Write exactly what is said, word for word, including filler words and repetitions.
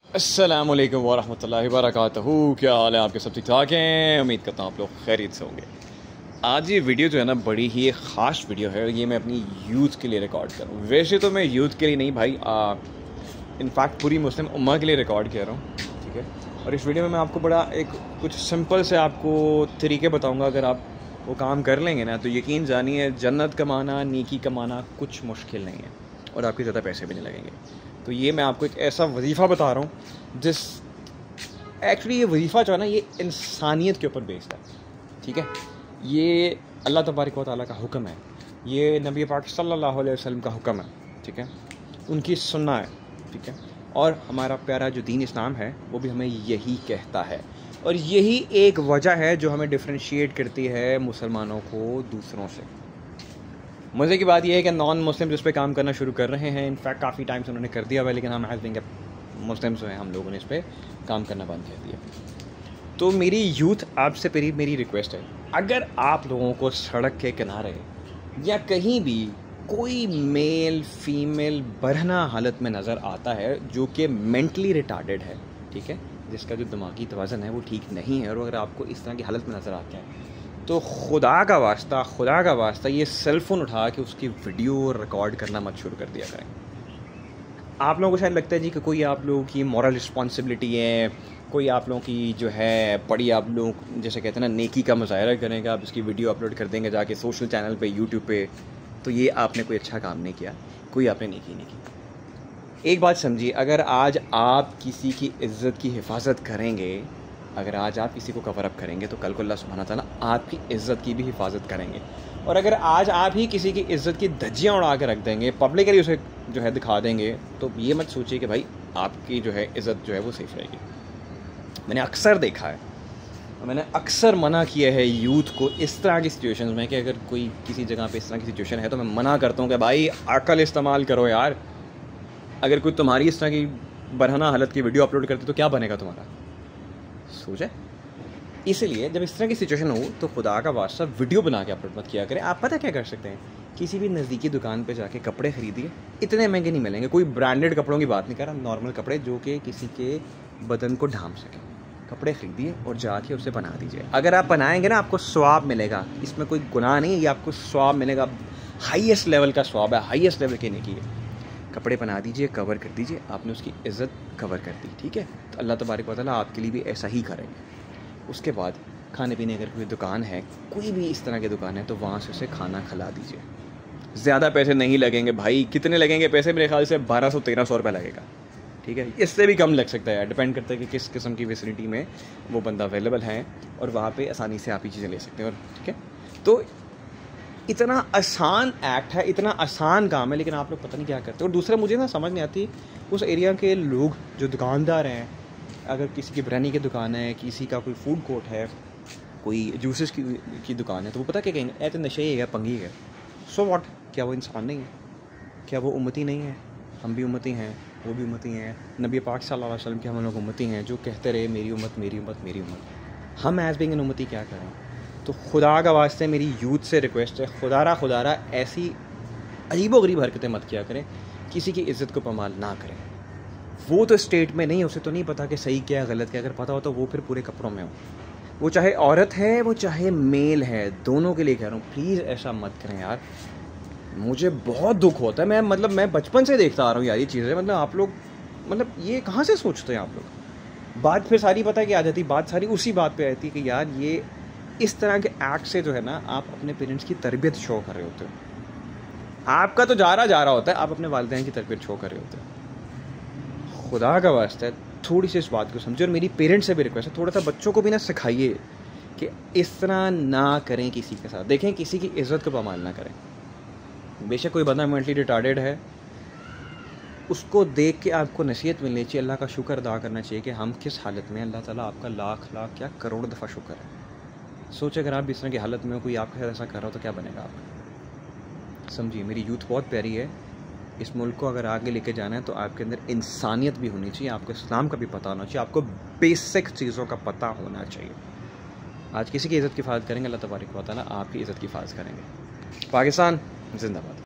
अस्सलामुअलैकुम वरहमतुल्लाहि वबरकातुहू। क्या हाल है आपके? सब ठीक ठाक हैं? उम्मीद करता हूँ आप लोग खैरियत से होंगे। आज ये वीडियो जो है ना बड़ी ही एक ख़ास वीडियो है। ये मैं अपनी यूथ के लिए रिकॉर्ड कर रहा हूँ। वैसे तो मैं यूथ के लिए नहीं भाई, इनफैक्ट पूरी मुस्लिम उम्मा के लिए रिकॉर्ड कर रहा हूँ, ठीक है। और इस वीडियो में मैं आपको बड़ा एक कुछ सिंपल से आपको तरीके बताऊँगा। अगर आप वो काम कर लेंगे ना तो यकीन जानिए जन्नत कमाना, नेकी कमाना कुछ मुश्किल नहीं है और आपके ज़्यादा पैसे भी नहीं लगेंगे। तो ये मैं आपको एक ऐसा वजीफ़ा बता रहा हूँ जिस एक्चुअली ये वजीफ़ा जो है ना ये इंसानियत के ऊपर बेस्ड है, ठीक है। ये अल्लाह तबारक व तआला का हुक्म है, ये नबी पाक सल्लल्लाहु अलैहि वसल्लम का हुक्म है, ठीक है। उनकी सुन्ना है, ठीक है। और हमारा प्यारा जो दीन इस्लाम है वो भी हमें यही कहता है और यही एक वजह है जो हमें डिफ्रेंशिएट करती है मुसलमानों को दूसरों से। मज़े की बात यह है कि नॉन मुस्लिम जिस पे काम करना शुरू कर रहे हैं, इनफैक्ट काफ़ी टाइम से उन्होंने कर दिया हुआ है, लेकिन हम एज बीइंग मुस्लिम्स जो हैं हम लोगों ने इस पर काम करना बंद कर दिया। तो मेरी यूथ आपसे मेरी मेरी रिक्वेस्ट है, अगर आप लोगों को सड़क के किनारे या कहीं भी कोई मेल फीमेल बरहना हालत में नज़र आता है जो कि मेंटली रिटार्डेड है, ठीक है, जिसका जो दिमागी तवाज़न है वो ठीक नहीं है, और अगर आपको इस तरह की हालत में नज़र आता है तो खुदा का वास्ता खुदा का वास्ता ये सेल फ़ोन उठा के उसकी वीडियो रिकॉर्ड करना मत शुरू कर दिया करें। आप लोगों को शायद लगता है जी कि कोई आप लोगों की मॉरल रिस्पॉन्सिबिलिटी है, कोई आप लोगों की जो है बड़ी आप लोग जैसे कहते हैं ना नेकी का मुजाहरा करेंगे, आप इसकी वीडियो अपलोड कर देंगे जाके सोशल चैनल पे, यूट्यूब पे, तो ये आपने कोई अच्छा काम नहीं किया, कोई आपने नेकी नहीं की। एक बात समझिए, अगर आज आप किसी की इज़्ज़त की हिफाजत करेंगे, अगर आज आप किसी को कवर अप करेंगे तो कल को अल्लाह सुब्हाना ताला आपकी इज़्ज़त की भी हिफाजत करेंगे। और अगर आज आप ही किसी की इज़्ज़त की धज्जियाँ उड़ा के रख देंगे, पब्लिकली उसे जो है दिखा देंगे, तो ये मत सोचिए कि भाई आपकी जो है इज़्ज़त जो है वो सेफ रहेगी। मैंने अक्सर देखा है, मैंने अक्सर मना किया है यूथ को इस तरह की सिचुएशंस में कि अगर कोई किसी जगह पे इस तरह की सिचुएशन है तो मैं मना करता हूँ कि भाई अक्ल इस्तेमाल करो यार। अगर कोई तुम्हारी इस तरह की बरहना हालत की वीडियो अपलोड करते तो क्या बनेगा तुम्हारा, सोचे। इसलिए जब इस तरह की सिचुएशन हो तो खुदा का वास्ता वीडियो बना के अपलोड मत किया करें। आप पता क्या कर सकते हैं, किसी भी नज़दीकी दुकान पे जाके कपड़े खरीदिए, इतने महंगे नहीं मिलेंगे, कोई ब्रांडेड कपड़ों की बात नहीं कर रहा, नॉर्मल कपड़े जो कि किसी के बदन को ढांप सकें, कपड़े खरीदिए और जाके उसे बना दीजिए। अगर आप बनाएंगे ना आपको स्वाब मिलेगा, इसमें कोई गुनाह नहीं है, ये आपको स्वाब मिलेगा, हाईएस्ट लेवल का स्वाब है, हाईएस्ट लेवल की नेकी है। कपड़े बना दीजिए, कवर कर दीजिए, आपने उसकी इज़्ज़त कवर कर दी, ठीक है। तो अल्लाह तबारक व तआला आपके लिए भी ऐसा ही करेंगे। उसके बाद खाने पीने अगर कोई दुकान है, कोई भी इस तरह की दुकान है, तो वहाँ से उसे खाना खिला दीजिए। ज़्यादा पैसे नहीं लगेंगे भाई, कितने लगेंगे पैसे, मेरे ख्याल से बारह सौ तेरह सौ रुपये लगेगा, ठीक है। इससे भी कम लग सकता है यार, डिपेंड करता है कि किस किस्म की फैसिलिटी में वो बंदा अवेलेबल है और वहाँ पर आसानी से आप ही चीज़ें ले सकते हैं, और ठीक है। तो इतना आसान एक्ट है, इतना आसान काम है, लेकिन आप लोग पता नहीं क्या करते। और दूसरा मुझे ना समझ नहीं आती उस एरिया के लोग जो दुकानदार हैं, अगर किसी की बिरयानी की दुकान है, किसी का कोई फूड कोर्ट है, कोई जूसेस की की दुकान है, तो वो पता क्या कहेंगे, ऐ तो नशे ही है, पंगी है। सो व्हाट, क्या वो इंसान नहीं है? क्या वो उम्मती नहीं है? हम भी उम्मती हैं, वो भी उम्मती हैं। नबी पाक सल्लल्लाहु अलैहि वसल्लम के हम लोग उम्मती हैं जो कहते रहे मेरी उम्मत मेरी उम्मत मेरी उम्मत। हम एज बीइंग एन उम्मती क्या करें? तो खुदा का वास्ते मेरी यूथ से रिक्वेस्ट है, खुदारा खुदारा ऐसी अजीबो गरीब हरकतें मत किया करें, किसी की इज़्ज़त को पमाल ना करें। वो तो स्टेट में नहीं, उसे तो नहीं पता कि सही क्या गलत क्या, अगर पता हो तो वो फिर पूरे कपड़ों में हो, वो चाहे औरत है वो चाहे मेल है, दोनों के लिए कह रहा हूँ, प्लीज़ ऐसा मत करें यार। मुझे बहुत दुख होता है, मैं मतलब मैं बचपन से देखता आ रहा हूँ यार ये चीज़ें, मतलब आप लोग मतलब ये कहाँ से सोचते हैं आप लोग। बात फिर सारी पता है कि आ जाती, बात सारी उसी बात पर आती कि यार ये इस तरह के एक्ट से जो है ना आप अपने पेरेंट्स की तरबियत शो कर रहे होते हो। आपका तो जा रहा जा रहा होता है, आप अपने वालिदैन की तरबियत शो कर रहे होते हैं। खुदा का वास्ता है थोड़ी सी इस बात को समझिए, और मेरी पेरेंट्स से भी रिक्वेस्ट है, थोड़ा सा बच्चों को भी ना सिखाइए कि इस तरह ना करें किसी के साथ। देखें, किसी की इज़्ज़त को पामाल ना करें। बेशक कोई बंदा मेंटली रिटार्डेड है, उसको देख के आपको नसीहत मिलनी चाहिए, अल्लाह का शुक्र अदा करना चाहिए कि हम किस हालत में, अल्लाह ताला आपका लाख लाख क्या करोड़ दफ़ा शुक्र है। सोचे अगर आप इस तरह की हालत में हो, कोई आपके साथ ऐसा कर रहा हो तो क्या बनेगा आपका। समझिए, मेरी यूथ बहुत प्यारी है, इस मुल्क को अगर आगे लेके जाना है तो आपके अंदर इंसानियत भी होनी चाहिए, आपको इस्लाम का भी पता होना चाहिए, आपको बेसिक चीज़ों का पता होना चाहिए। आज किसी की इज़्ज़त की हिफाजत करेंगे, अल्लाह तबारक व तआला आपकी इज़्ज़त की हिफाजत करेंगे। पाकिस्तान जिंदाबाद।